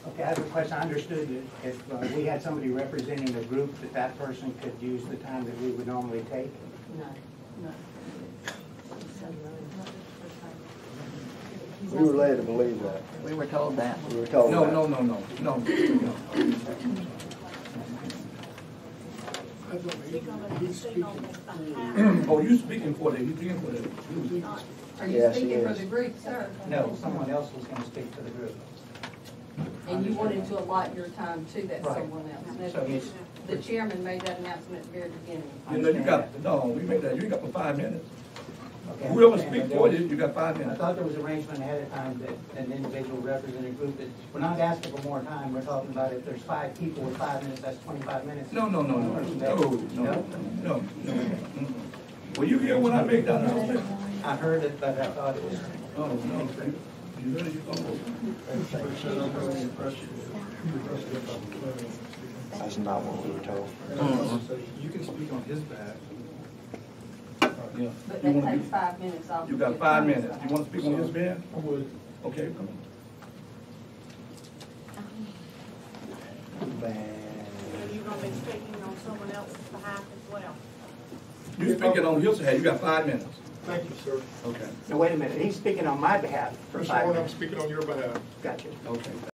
Okay, I have a question. I understood that if we had somebody representing a group, that person could use the time that we would normally take? No. We were led to believe that. We were told that. We were told that. No. Oh, you speaking for that? You speaking for that? Are you Yes, he speaking for is. the group, sir? No, someone else was going to speak for the group. And you wanted to allot your time to that Right. someone else. So Now, it's- the chairman made that announcement at the very beginning. You know, you got, no, we made that, you got for 5 minutes. Okay, Whoever understand, speaks but for there you, you got 5 I minutes. thought there was arrangement ahead of time that an individual representing a group that, we're not asking for more time, we're talking about if there's 5 people with 5 minutes, that's 25 minutes. No. No? Were you here when I made that announcement? I heard it, but I thought it was. Oh, no. You heard it, you thought That's not what we were told. You can speak on his behalf. Yeah. But You that wanna takes be- 5 minutes off. You of got your 5 time. minutes. You want to speak on his behalf? I would. Okay, come on. So you're gonna be speaking on someone else's behalf as well? You speaking on his behalf, you got 5 minutes. Thank you, sir. Okay, No, wait a minute, he's speaking on my behalf for Mr. 5 Warren, I'm minutes. speaking on your behalf. Gotcha. okay.